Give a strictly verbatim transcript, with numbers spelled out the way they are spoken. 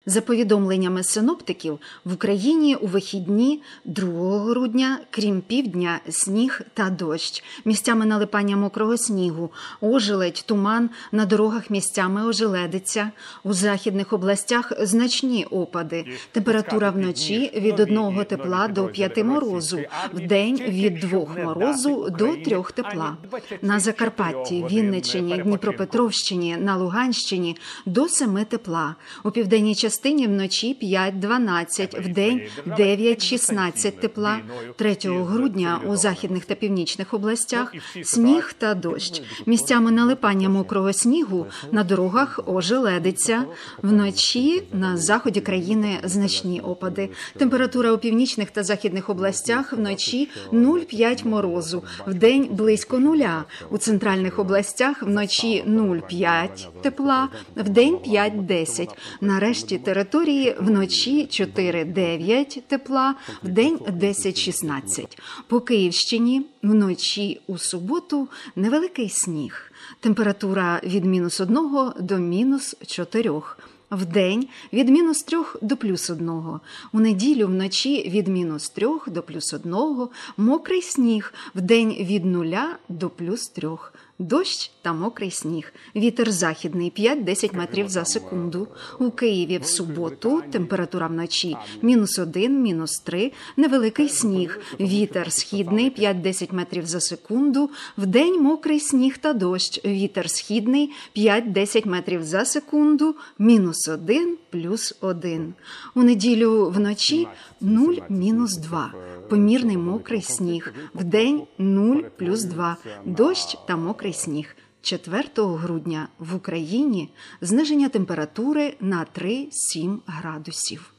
За повідомленнями синоптиків, в Україні у вихідні другого грудня, крім півдня, сніг та дощ. Місцями налипання мокрого снігу, ожеледь, туман, на дорогах місцями ожеледиться. У західних областях значні опади. Температура вночі від одного тепла до п'яти морозу, вдень від двох морозу до трьох тепла. На Закарпатті, Вінниччині, Дніпропетровщині, на Луганщині до семи тепла. У південній частині вночі п'ять-дванадцять, вдень дев'ять-шістнадцять тепла. третього грудня у західних та північних областях сніг та дощ. Місцями налипання мокрого снігу, на дорогах ожеледиться. Вночі на заході країни значні опади. Температура у північних та західних областях вночі нуль-п'ять морозу, вдень близько нуля. У центральних областях вночі нуль-п'ять тепла, вдень п'ять-десять. На решті території вночі чотири-дев'ять тепла, вдень десять-шістнадцять. По Київщині вночі у суботу невеликий сніг. Температура від мінус одного до мінус чотирьох. Вдень від мінус трьох до плюс одного. У неділю вночі від мінус трьох до плюс одного. Мокрий сніг. Вдень від нуля до плюс трьох. Дощ та мокрий сніг. Вітер західний п'ять-десять метрів за секунду. У Києві в суботу температура вночі мінус один, мінус три. Невеликий сніг. Вітер східний п'ять-десять метрів за секунду. Вдень мокрий сніг та дощ. Вітер східний п'ять-десять метрів за секунду. Мінус один, плюс один. У неділю вночі нуль, мінус два. Помірний мокрий сніг. Вдень нуль, плюс два. Дощ та мокрий сніг. четвертого грудня в Україні зниження температури на три-сім градусів.